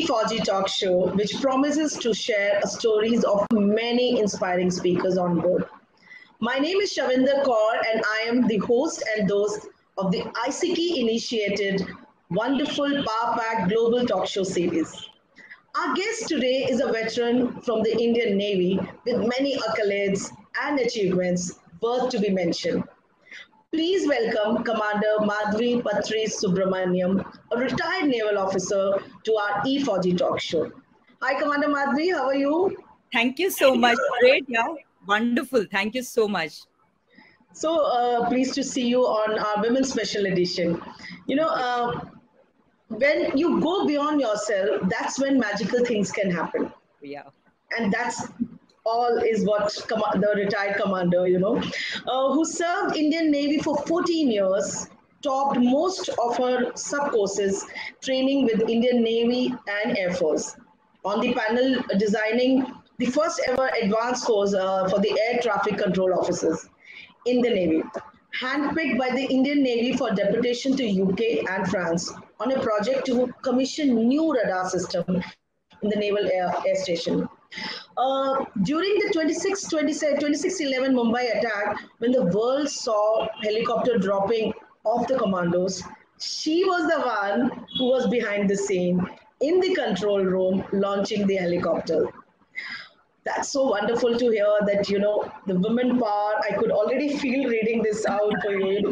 E4G talk show, which promises to share stories of many inspiring speakers on board. My name is Shavinder Kaur, and I am the host and host of the ICT initiated wonderful Power Pack Global Talk Show series. Our guest today is a veteran from the Indian Navy with many accolades and achievements worth to be mentioned. Please welcome Commander Madhvi Patri Subramaniam, a retired naval officer, to our E4G talk show. Hi, Commander Madhvi, how are you? Thank you so much. Great, yeah. Wonderful. Thank you so much. So pleased to see you on our Women's Special Edition. You know, when you go beyond yourself, that's when magical things can happen. Yeah. And that's all is what the retired commander, who served Indian Navy for 14 years, topped most of her sub courses training with Indian Navy and Air Force. On the panel, designing the first ever advanced course for the air traffic control officers in the Navy, handpicked by the Indian Navy for deputation to UK and France on a project to commission new radar system in the Naval Air Station. During the 2611 Mumbai attack, when the world saw helicopter dropping off the commandos, she was the one who was behind the scene in the control room launching the helicopter. That's so wonderful to hear that, the women power. I could already feel reading this out for you.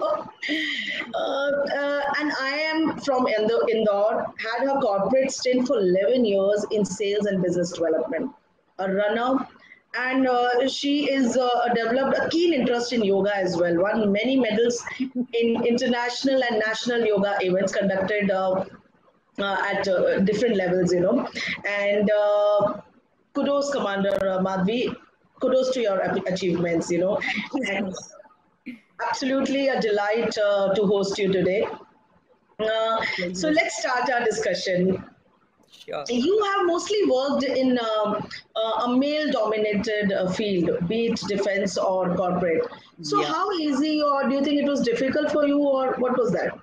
And I am from Indore, had her corporate stint for 11 years in sales and business development, a runner. And she is developed a keen interest in yoga as well. Won many medals in international and national yoga events conducted at different levels, And kudos, Commander Madhvi. Kudos to your achievements, And absolutely a delight to host you today. So let's start our discussion. Sure. You have mostly worked in a male-dominated field, be it defense or corporate. So Yeah. how easy, or do you think it was difficult for you, or what was that?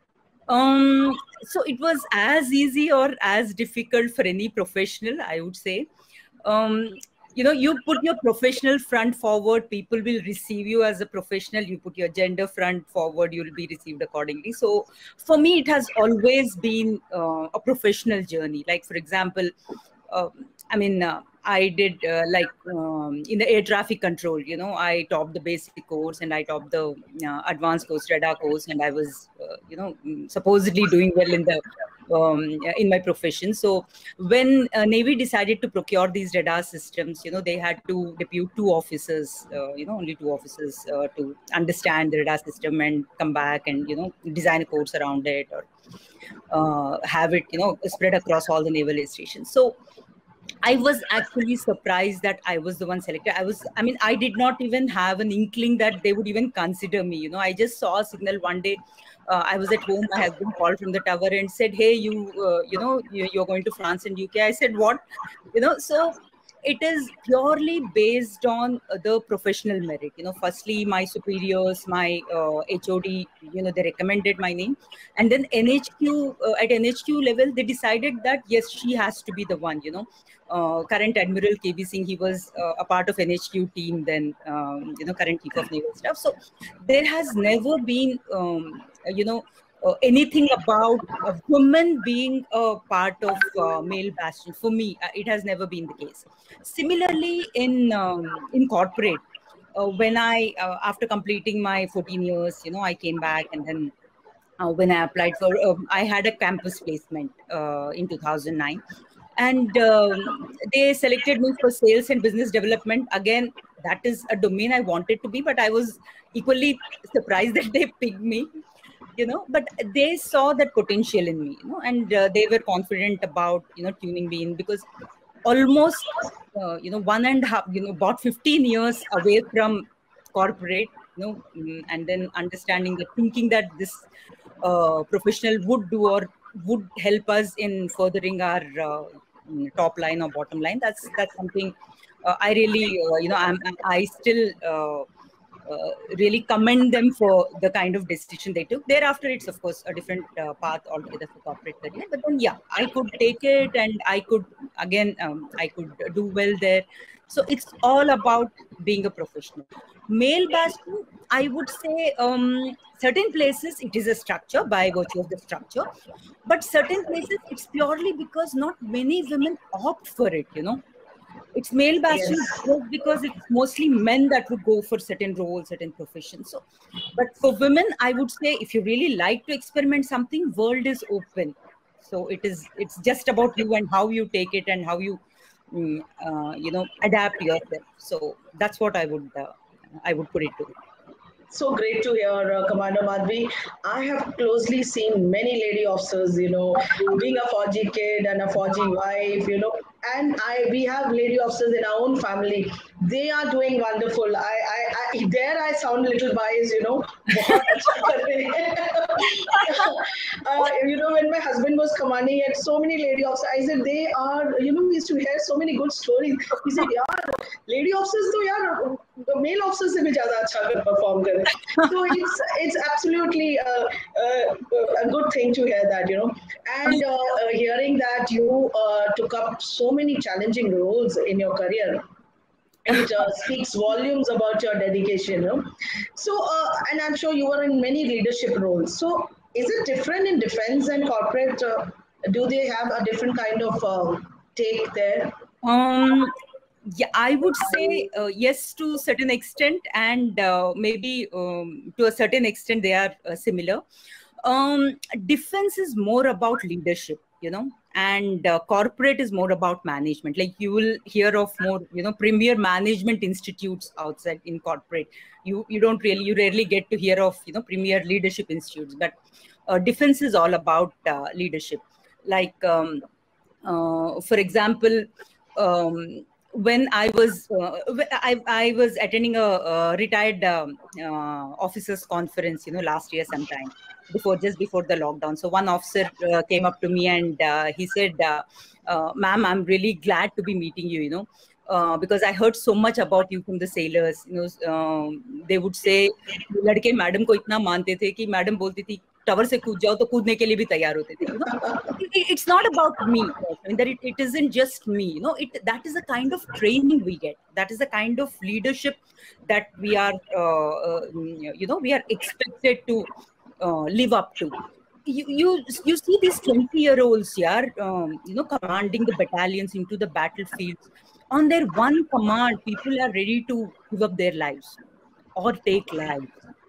So it was as easy or as difficult for any professional, I would say. You put your professional front forward, people will receive you as a professional. You put your gender front forward, you will be received accordingly. So for me, it has always been a professional journey. Like, for example, I did in the air traffic control, I topped the basic course and I topped the advanced course, radar course, and I was, supposedly doing well in my profession. So when Navy decided to procure these radar systems, they had to depute two officers, only two officers to understand the radar system and come back and, design a course around it or have it, spread across all the naval air stations. So I was actually surprised that I was the one selected. I did not even have an inkling that they would even consider me. I just saw a signal one day. I was at home. My husband called from the tower and said, "Hey, you're going to France and UK." I said, "What?" So it is purely based on the professional merit. Firstly, my superiors, my HOD, they recommended my name, and then NHQ at NHQ level, they decided that yes, she has to be the one. Current Admiral KB Singh, he was a part of NHQ team then, current Chief of Naval Staff. So there has never been, anything about a woman being a part of male bastion. For me, it has never been the case. Similarly, in corporate, when I, after completing my 14 years, I came back and then when I applied for, I had a campus placement in 2009. And they selected me for sales and business development. Again, that is a domain I wanted to be, but I was equally surprised that they picked me, but they saw that potential in me, and they were confident about, tuning me in, because almost, one and a half, about 15 years away from corporate, and then understanding that, thinking that this professional would do or would help us in furthering our top line or bottom line. That's something I really, I still really commend them for the kind of decision they took. Thereafter, it's of course a different path altogether for corporate career. But then, yeah, I could take it, and I could again, I could do well there. So it's all about being a professional. Male bashing, I would say, certain places it is a structure by virtue of the structure, but certain places it's purely because not many women opt for it. It's male bashing just because it's mostly men that would go for certain roles, certain professions. So, but for women, I would say if you really like to experiment something, world is open. So it's just about you and how you take it and how you adapt yourself. So that's what I would put it to. So great to hear, Commander Madhvi. I have closely seen many lady officers, being a Fauji kid and a Fauji wife, and we have lady officers in our own family. They are doing wonderful. I dare I sound a little biased, बहुत अच्छा कर रहे हैं. When my husband was commanding, he had so many lady officers. I said, they are, we used to hear so many good stories. He said, yaar, lady officers तो यार the male officers से भी ज़्यादा अच्छा perform करें. So it's absolutely a good thing to hear that, and hearing that you took up so many challenging roles in your career. It speaks volumes about your dedication. So, and I'm sure you were in many leadership roles. So, is it different in defense and corporate? Do they have a different kind of take there? Yeah, I would say yes to a certain extent, and maybe to a certain extent they are similar. Defense is more about leadership, and corporate is more about management. Like you will hear of more, premier management institutes outside in corporate. You rarely get to hear of, premier leadership institutes, but defense is all about leadership. Like, for example, when I was attending a retired officers conference, last year sometime just before the lockdown. So one officer came up to me and he said, "Ma'am, I'm really glad to be meeting you. Because I heard so much about you from the sailors. They would say, लड़के madam को इतना मानते थे कि madam बोलती थी tower से कूद जाओ तो कूदने के लिए भी तैयार होते थे. It's not about me. I mean, that it isn't just me. That is the kind of training we get. That is the kind of leadership that we are, we are expected to live up to. You see these 20-year-olds here, commanding the battalions into the battlefields. On their one command, people are ready to give up their lives or take lives.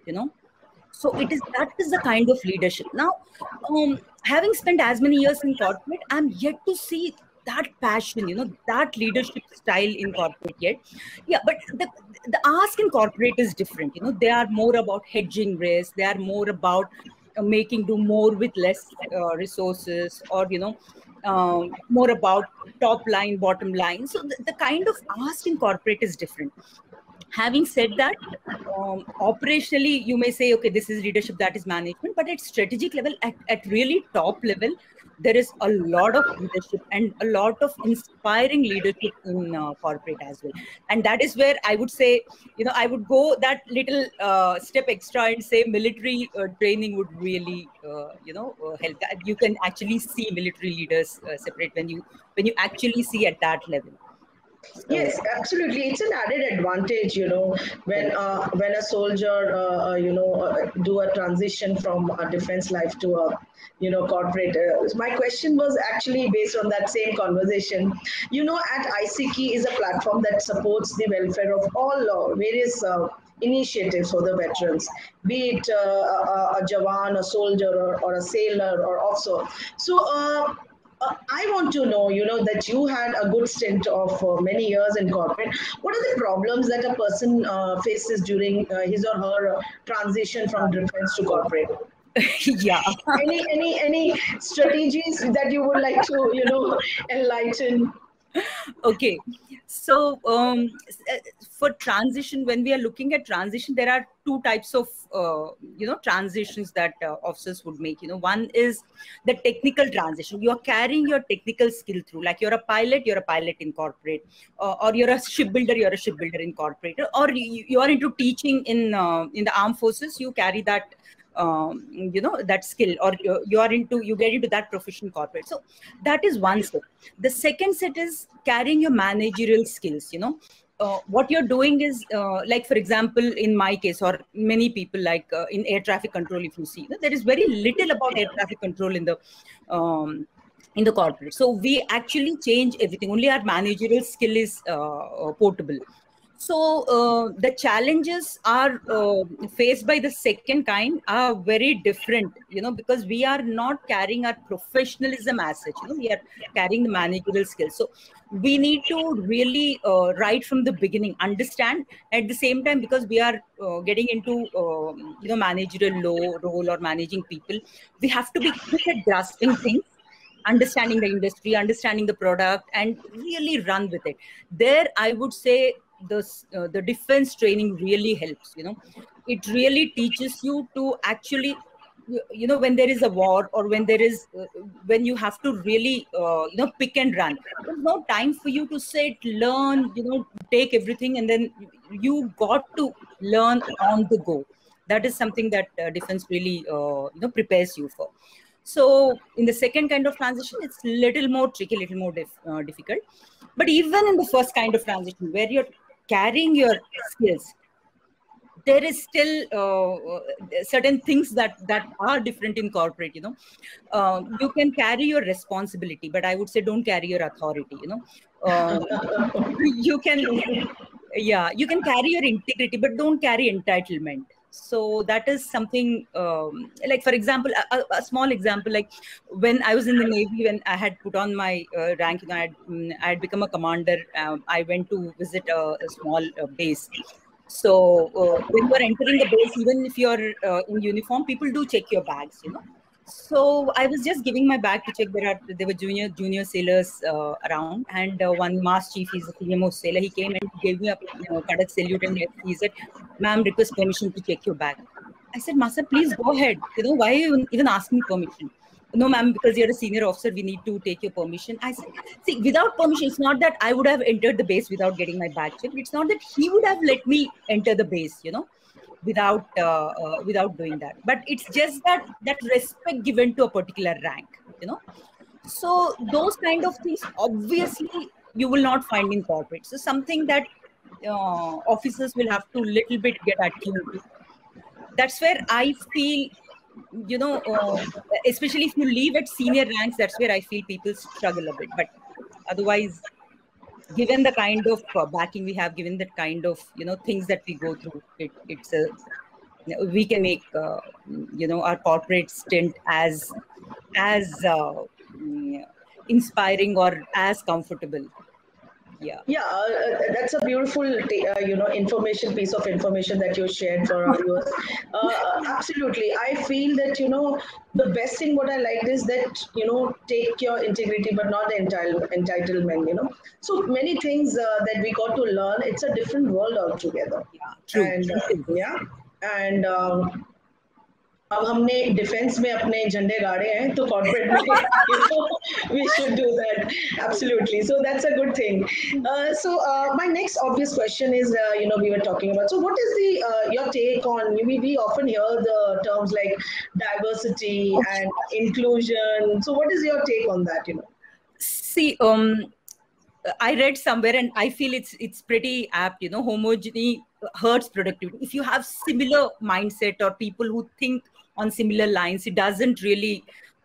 So that is the kind of leadership. Now, having spent as many years in corporate, I'm yet to see that passion, that leadership style in corporate yet. Yeah, but the ask in corporate is different. They are more about hedging risk. They are more about making do more with less resources, or more about top line, bottom line. So the kind of ask in corporate is different. Having said that, operationally, you may say, okay, this is leadership, that is management, but at strategic level, at really top level, there is a lot of leadership and a lot of inspiring leadership in corporate as well. And that is where I would say, I would go that little step extra and say military training would really, help. You can actually see military leaders separate when you actually see at that level. So, yes, absolutely. It's an added advantage, when a soldier, do a transition from a defense life to a, corporate. My question was actually based on that same conversation. At ICKI is a platform that supports the welfare of all various initiatives for the veterans, be it a Jawan, a soldier, or a sailor, or officer. So, I want to know, that you had a good stint of many years in corporate. What are the problems that a person faces during his or her transition from defense to corporate? Yeah. Any strategies that you would like to, enlighten? Okay. So for transition, when we are looking at transition, there are two types of transitions that officers would make. One is the technical transition. You're carrying your technical skill through, like you're a pilot in corporate, or you're a shipbuilder in corporate, or you are into teaching in the armed forces. You carry that that skill, or you get into that profession corporate. So that is one set. The second set is carrying your managerial skills. What you're doing is, like, for example, in my case, or many people, like in air traffic control, if you see, there is very little about air traffic control in the corporate. So we actually change everything. Only our managerial skill is portable. So the challenges are faced by the second kind are very different, because we are not carrying our professionalism as such. We are carrying the managerial skills. So we need to really, right from the beginning, understand. At the same time, because we are getting into managerial role or managing people, we have to be quick at grasping things, understanding the industry, understanding the product, and really run with it. There, I would say the defense training really helps. It really teaches you to actually, when there is a war, or when there is when you have to really pick and run, there's no time for you to sit, learn, take everything, and then you got to learn on the go. That is something that defense really prepares you for. So in the second kind of transition, it's a little more tricky, little more difficult. But even in the first kind of transition, where you're carrying your skills, there is still certain things that are different in corporate. You can carry your responsibility, but I would say don't carry your authority. You can carry your integrity, but don't carry entitlement. So that is something, like, for example, a small example, like when I was in the Navy, when I had put on my rank, I had become a commander. I went to visit a small base. So when you are entering the base, even if you're in uniform, people do check your bags. So I was just giving my bag to check. There were junior sailors around, and one mass chief, he's the senior most sailor. He came and gave me a cadet salute, and he said, "Ma'am, request permission to check your bag." I said, "Master, please go ahead. Why are you even asking me permission?" "No, ma'am, because you're a senior officer, we need to take your permission." I said, "See, without permission, it's not that I would have entered the base without getting my bag checked. It's not that he would have let me enter the base, without doing that. But it's just that respect given to a particular rank, So those kind of things, obviously, you will not find in corporate. So something that officers will have to little bit get attuned to. That's where I feel, especially if you leave at senior ranks, that's where I feel people struggle a bit. But otherwise, given the kind of backing we have, given the kind of things that we go through, we can make our corporate stint as inspiring or as comfortable. That's a beautiful piece of information that you shared for our viewers. Absolutely, I feel that the best thing what I liked is that take your integrity but not the entitlement. So many things that we got to learn. It's a different world altogether. True. And अब हमने defence में अपने झंडे गाड़े हैं तो corporate में we should do that. Absolutely. So that's a good thing. So my next obvious question is, we were talking about, so what is your take on, we often hear the terms like diversity and inclusion. So what is your take on that? See, I read somewhere, and I feel it's pretty apt. Homogeneity hurts productivity. If you have similar mindset or people who think on similar lines, it doesn't really,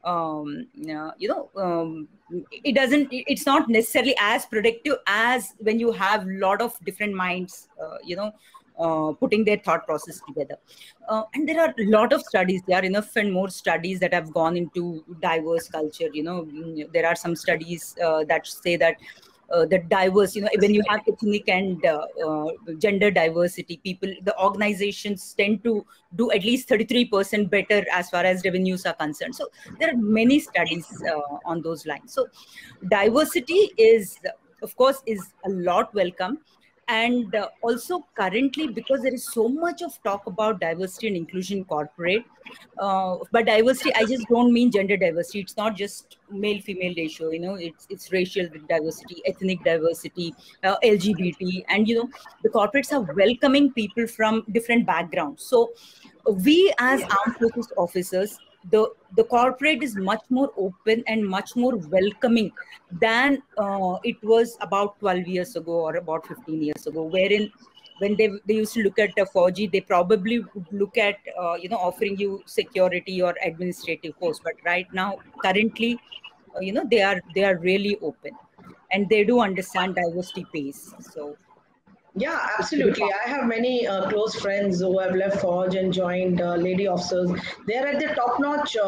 it's not necessarily as productive as when you have a lot of different minds, putting their thought process together. And there are a lot of studies. There are enough and more studies that have gone into diverse culture. There are some studies that say that the diverse, when you have ethnic and gender diversity, the organizations tend to do at least 33% better as far as revenues are concerned. So there are many studies on those lines. So diversity is, of course, is a lot welcome. And also currently, because there is so much of talk about diversity and inclusion in corporate, but diversity, I just don't mean gender diversity. It's not just male female ratio, it's racial diversity, ethnic diversity, LGBT. And the corporates are welcoming people from different backgrounds. So we as armed forces officers, the corporate is much more open and much more welcoming than it was about 12 years ago or about 15 years ago, wherein when they used to look at a 4G, they probably would look at offering you security or administrative posts. But right now, currently, they are really open, and they do understand diversity pays. So Yeah, absolutely. I have many close friends who have left Forge and joined lady officers. They're at their top-notch,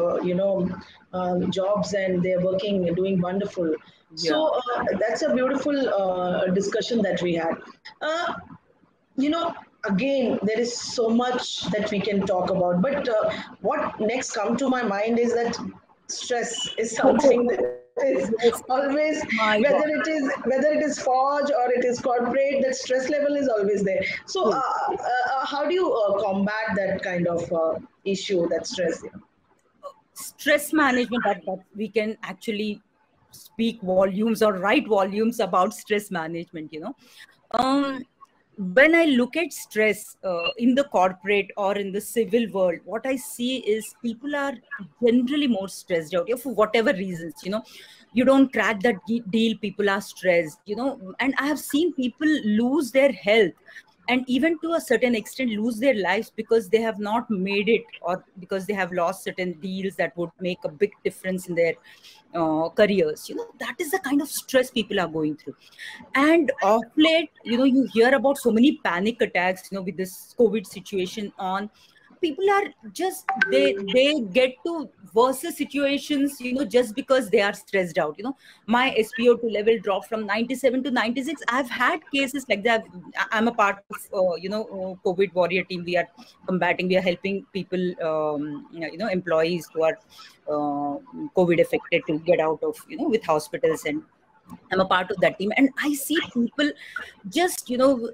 jobs, and they're working, doing wonderful. yeah. So that's a beautiful discussion that we had. Uh, you know, again, there is so much that we can talk about. But what next come to my mind is that stress is something that is Yes, always, my God. whether it is forge or it is corporate, that stress level is always there. So how do you combat that kind of issue, that stress? Stress management, that we can actually speak volumes or write volumes about stress management. um when I look at stress in the corporate or in the civil world, what I see is people are generally more stressed out, for whatever reasons. You don't crack that deal, people are stressed. And I have seen people lose their health, and even to a certain extent lose their lives, because they have not made it, or because they have lost certain deals that would make a big difference in their careers. That is the kind of stress people are going through. And of late, you hear about so many panic attacks, with this COVID situation on. People are just, they get to worse situations, just because they are stressed out. My SpO2 level dropped from 97 to 96. I've had cases like that. I'm a part of, COVID warrior team. We are combating, we are helping people, employees who are COVID affected to get out of, with hospitals, and I'm a part of that team. And I see people just,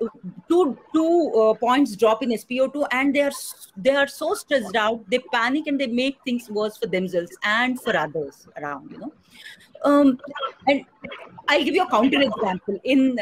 two points drop in SpO2, and they are so stressed out, they panic, and they make things worse for themselves and for others around. Um, and I'll give you a counter example.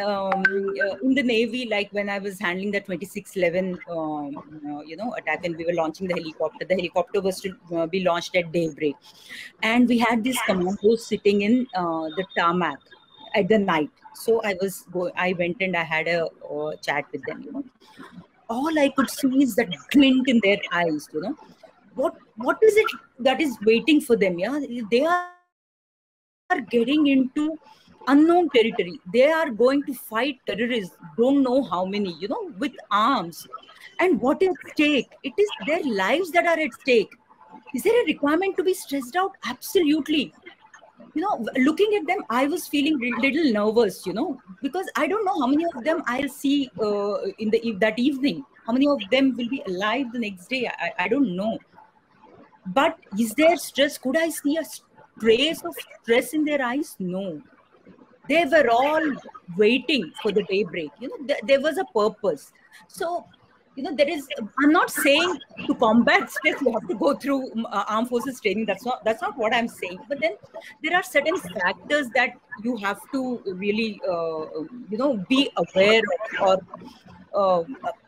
In the Navy, like when I was handling the 2611 attack, and we were launching the helicopter was to be launched at daybreak, and we had these commandos sitting in the tarmac at the night. So I went and I had a chat with them. All I could see is that glint in their eyes. What is it that is waiting for them? Yeah, they are getting into unknown territory. They are going to fight terrorists, don't know how many, with arms. And what is at stake? It is their lives that are at stake. Is there a requirement to be stressed out? Absolutely. Looking at them, I was feeling little nervous, because I don't know how many of them I'll see in that evening. How many of them will be alive the next day? I don't know. But is there stress? Could I see a trace of stress in their eyes? No. They were all waiting for the daybreak. There was a purpose. So, I'm not saying to combat stress you have to go through armed forces training. That's not what I'm saying. But then there are certain factors that you have to really be aware of. Or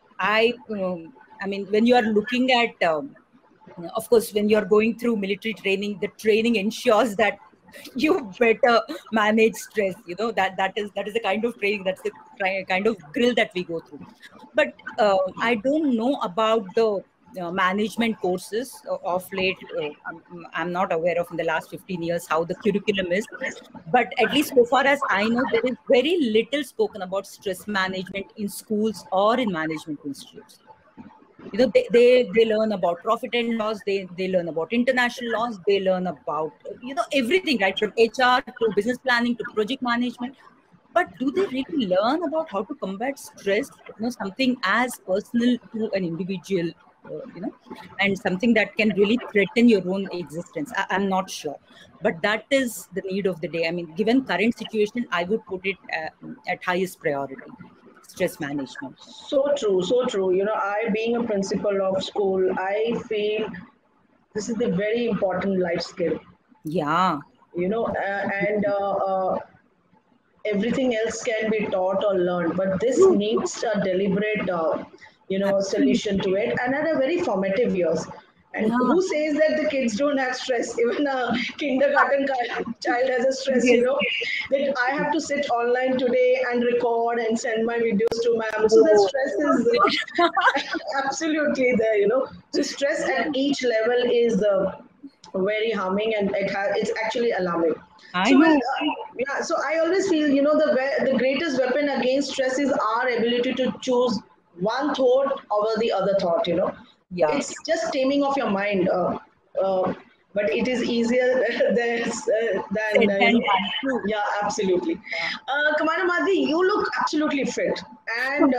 I mean, when you are looking at of course, when you're going through military training, the training ensures that you better manage stress. That is the kind of training, that's the kind of grill that we go through. But I don't know about the management courses of late. I'm not aware of in the last 15 years how the curriculum is, but at least so far as I know, there is very little spoken about stress management in schools or in management institutes. They learn about profit and loss, they learn about international laws, they learn about everything, right, from HR to business planning to project management. But do they really learn about how to combat stress, something as personal to an individual, and something that can really threaten your own existence? I'm not sure, but that is the need of the day. I mean, given current situation, I would put it at highest priority. stress management. So true, so true. I being a principal of school, I feel this is the very important life skill. Yeah. And everything else can be taught or learned, but this True. needs a deliberate Absolutely. solution to it, and at a very formative years. And Yeah. who says that the kids don't have stress? Even a child has a stress, Yes. that I have to sit online today and record and send my videos to ma'am, so that Oh. stress is absolutely there, so stress at each level is very harming, and it's actually alarming. I So well, know. yeah. So I always feel, the greatest weapon against stress is our ability to choose one thought over the other thought. Yeah. It's just taming of your mind. Uh, but it is easier than Said than done. True. yeah, absolutely. Yeah. Commander Madhi, you look absolutely fit, and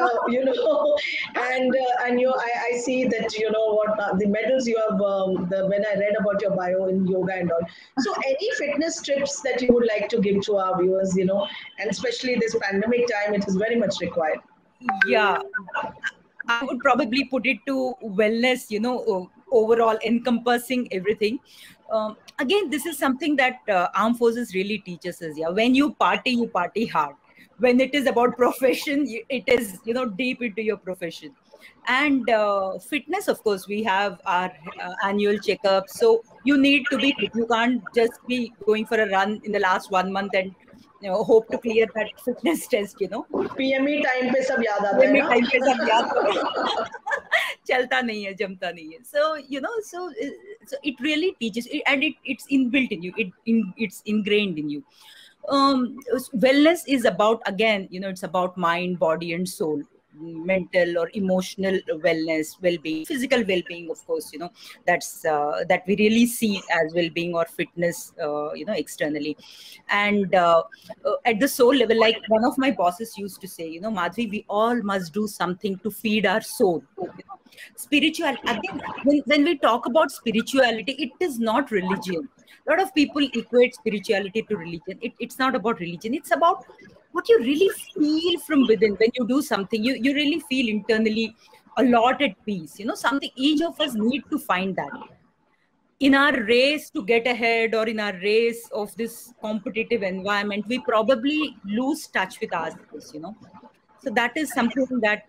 I see that what the medals you have. When I read about your bio in yoga and all, so any fitness tips that you would like to give to our viewers, and especially this pandemic time, it is very much required. Yeah. I would probably put it to wellness, overall encompassing everything. Again, this is something that armed forces really teaches us. Yeah, when you party hard. When it is about profession, it is, deep into your profession. And fitness, of course, we have our annual checkup. So you need to be fit. You can't just be going for a run in the last 1 month and hope to clear that fitness test. PME time पे सब याद आता है Limit ना time पे सब याद चलता नहीं है, जमता नहीं है. So so it really teaches, and it's inbuilt in you. It's ingrained in you. Wellness is about, again, it's about mind, body, and soul. Mental or emotional wellness, well-being, physical well-being, of course, that we really see as well-being or fitness, externally. And at the soul level, like one of my bosses used to say, Madhvi, we all must do something to feed our soul. Spiritual, again, when we talk about spirituality, it is not religion. A lot of people equate spirituality to religion. It's not about religion. It's about what you really feel from within. When you do something, you really feel internally a lot at peace. Something each of us need to find that. In our race to get ahead, or in our race of this competitive environment, we probably lose touch with ourselves. So that is something that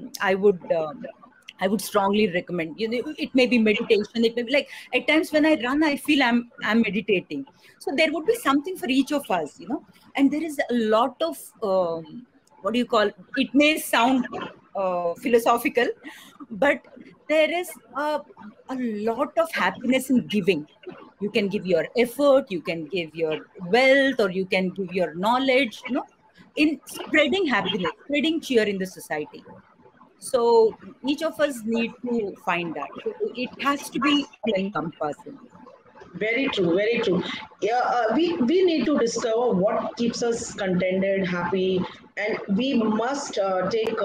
I would strongly recommend. It may be meditation. It may be like, at times when I run, I feel I'm meditating. So there would be something for each of us. And there is a lot of what do you call? It may sound philosophical, but there is a lot of happiness in giving. You can give your effort, you can give your wealth, or you can give your knowledge. In spreading happiness, spreading cheer in the society. So each of us need to find that. So it has to be encompassing. Very true, very true. Yeah, we need to discover what keeps us contented, happy, and we must take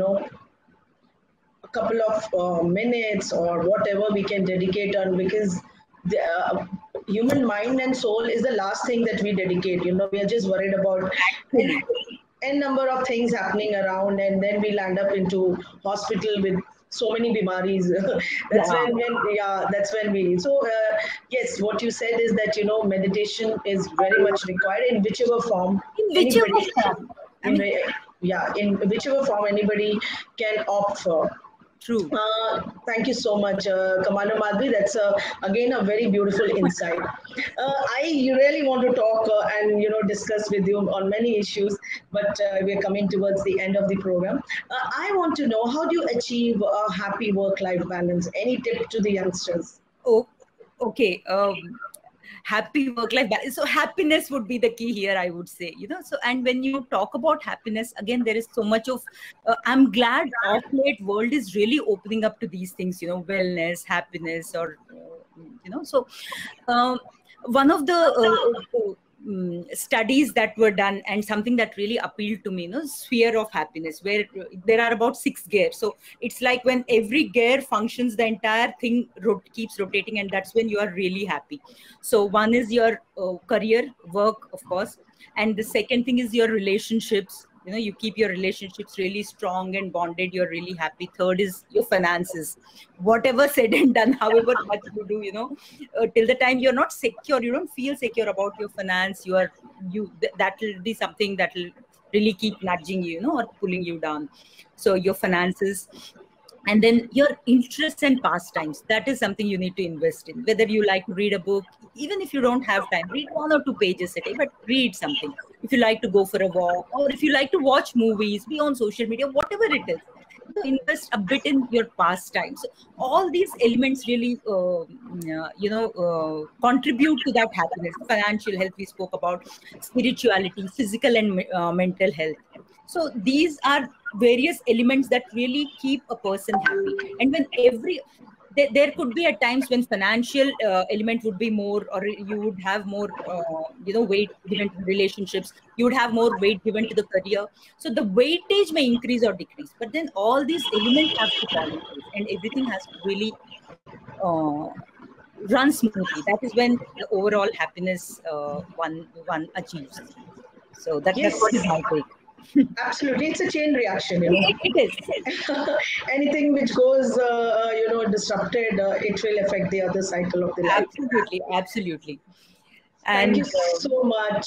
a couple of minutes or whatever we can dedicate on, because the human mind and soul is the last thing that we dedicate. We are just worried about Actually, n number of things happening around, and then we land up into hospital with so many bimaris. that's yeah. when we so yes, what you said is that meditation is very much required in whichever form In whichever anybody form. I in mean, in whichever form anybody can opt for. true. Thank you so much, Commander Madhvi. That's again a very beautiful insight. I really want to talk and discuss with you on many issues, but we're coming towards the end of the program. I want to know, how do you achieve a happy work-life balance? Any tip to the youngsters? Oh, okay. Happy work-life balance. So happiness would be the key here, I would say. So, and when you talk about happiness, again, there is so much of. I'm glad of late world is really opening up to these things. Wellness, happiness, or So, um, one of the studies that were done, and something that really appealed to me, sphere of happiness, where there are about 6 gears. So it's like when every gear functions, the entire thing keeps rotating, and that's when you are really happy. So one is your career, work, of course, and the second thing is your relationships, you keep your relationships really strong and bonded, you're really happy. Third is your finances. Whatever said and done, however much you do, till the time you're not secure, you don't feel secure about your finance, that will be something that will really keep nudging you, or pulling you down. So your finances. And then your interests and pastimes, that is something you need to invest in. Whether you like to read a book, even if you don't have time, read 1 or 2 pages a day, but read something. If you like to go for a walk, or if you like to watch movies, be on social media, whatever it is, invest a bit in your pastimes. So all these elements really, contribute to that happiness. Financial health, we spoke about, spirituality, physical and mental health. So these are various elements that really keep a person happy. And when there could be at times when financial element would be more, or you would have more, weight given to relationships, you would have more weight given to the career. So the weightage may increase or decrease, but then all these elements have to fall in place, and everything has to really run smoothly. That is when the overall happiness one achieves. So that's what is my take. Absolutely, it's a chain reaction. It is. Anything which goes, disrupted, it will affect the other cycle of the life. Absolutely. Thank you so much.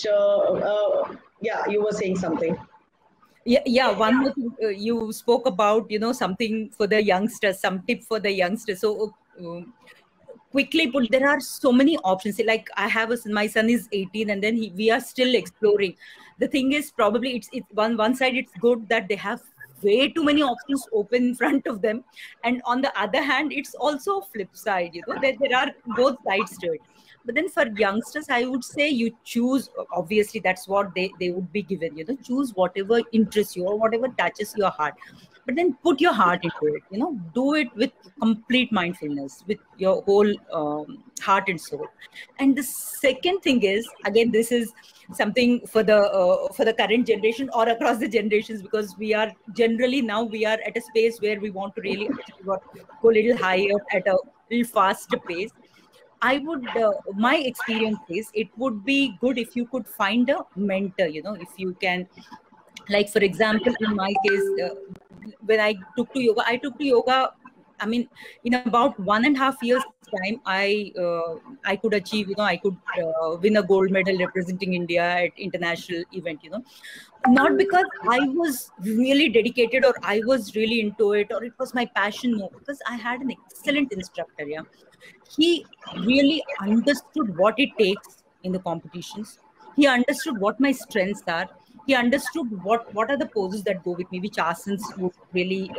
You were saying something. Yeah. One more thing, you spoke about, something for the youngsters, some tip for the youngsters. So quickly put, there are so many options. Like I have my son is 18, and then we are still exploring. The thing is, probably it's one side, it's good that they have way too many options open in front of them, and on the other hand, it's also flip side. There are both sides to it. But then for youngsters, I would say you choose. Obviously, that's what they would be given. Choose whatever interests you or whatever touches your heart. But then put your heart into it. Do it with complete mindfulness, with your whole heart and soul. And the second thing is, again, this is something for the current generation or across the generations, because we are at a space where we want to really go a little higher at a little faster pace. I would, my experience is, it would be good if you could find a mentor, if you can. Like, for example, in my case, when I took to yoga, I mean, in about 1.5 years time, I could achieve, I could win a gold medal representing India at international event, not because I was really dedicated or I was really into it or it was my passion. No, because I had an excellent instructor. Yeah. He really understood what it takes in the competitions. He understood what my strengths are. He understood what are the poses that go with me, which asanas would really,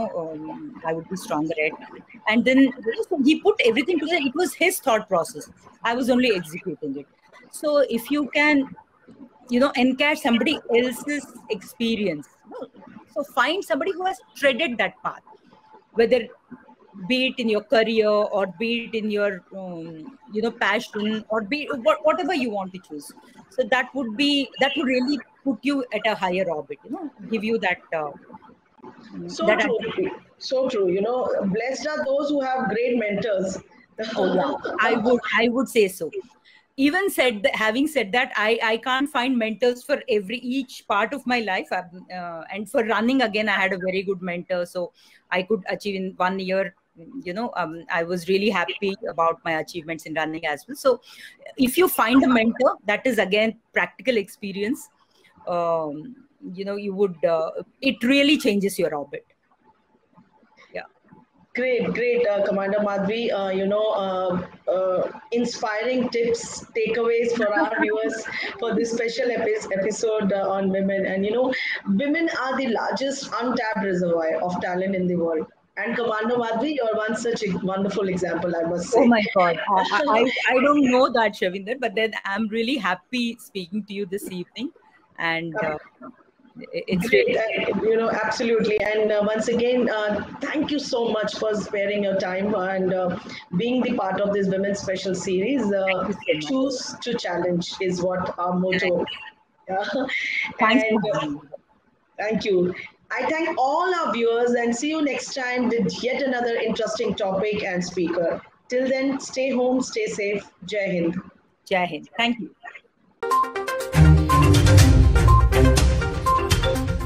I would be stronger at. And then so he put everything together. It was his thought process. I was only executing it. So if you can, encash somebody else's experience. So find somebody who has treaded that path, whether be it in your career or be it in your, passion, or be whatever you want to choose. So that would really put you at a higher orbit, give you that. So true. Blessed are those who have great mentors. Oh, yeah. I would say so. Even having said that, I can't find mentors for each part of my life. And for running, again, I had a very good mentor. So I could achieve in 1 year. I was really happy about my achievements in running as well. So if you find a mentor, that is again practical experience, you would, it really changes your orbit. Yeah. Great, Commander Madhvi. Inspiring tips, takeaways for our viewers for this special episode on women. And women are the largest untapped reservoir of talent in the world. And Commander Madhvi, you're one such a wonderful example, I must say. Oh my God. I don't know that, Shavinder, but then I'm really happy speaking to you this evening. And it's great, absolutely. And once again, thank you so much for sparing your time and being the part of this Women's Special Series. Choose to challenge is what our motto. Thank you. I thank all our viewers and see you next time with yet another interesting topic and speaker. Till then, stay home, stay safe. Jai Hind. Jai Hind. Thank you.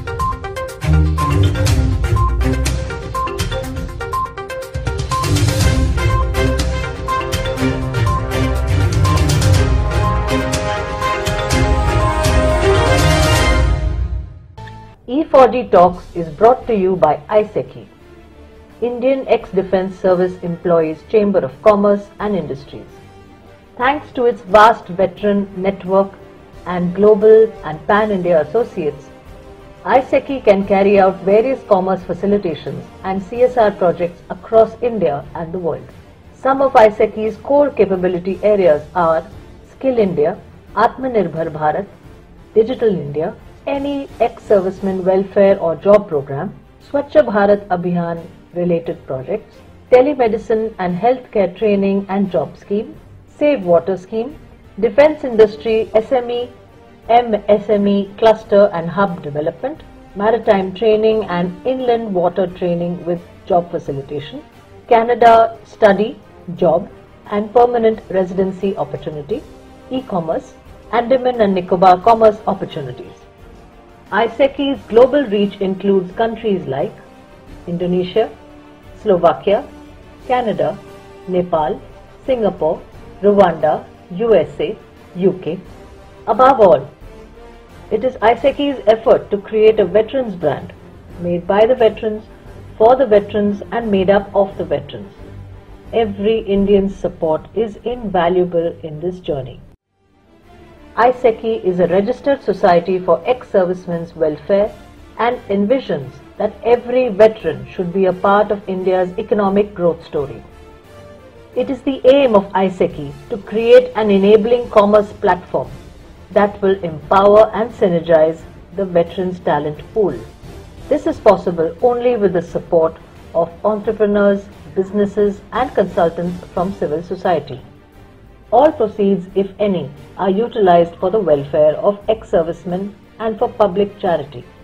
E4D Talks is brought to you by ISECI, Indian Ex-Defence Service Employees Chamber of Commerce and Industries. Thanks to its vast veteran network and global and pan-India associates, ISECI can carry out various commerce facilitations and CSR projects across India and the world. Some of ISECI's core capability areas are Skill India, Atmanirbhar Bharat, Digital India, any ex-serviceman welfare or job program, Swachh Bharat Abhiyan related projects, telemedicine and healthcare training and job scheme, Save Water scheme, defense industry SME, MSME cluster and hub development, maritime training and inland water training with job facilitation, Canada study, job and permanent residency opportunity, e-commerce, Andaman and Nicobar commerce opportunities. ISECI's global reach includes countries like Indonesia, Slovakia, Canada, Nepal, Singapore, Rwanda, USA, UK. Above all, it is ISECI's effort to create a veterans brand made by the veterans, for the veterans and made up of the veterans. Every Indian's support is invaluable in this journey. ISECI is a registered society for ex-servicemen's welfare and envisions that every veteran should be a part of India's economic growth story. It is the aim of ISECI to create an enabling commerce platform that will empower and synergize the veterans' talent pool. This is possible only with the support of entrepreneurs, businesses and consultants from civil society. All proceeds, if any, are utilized for the welfare of ex-servicemen and for public charity.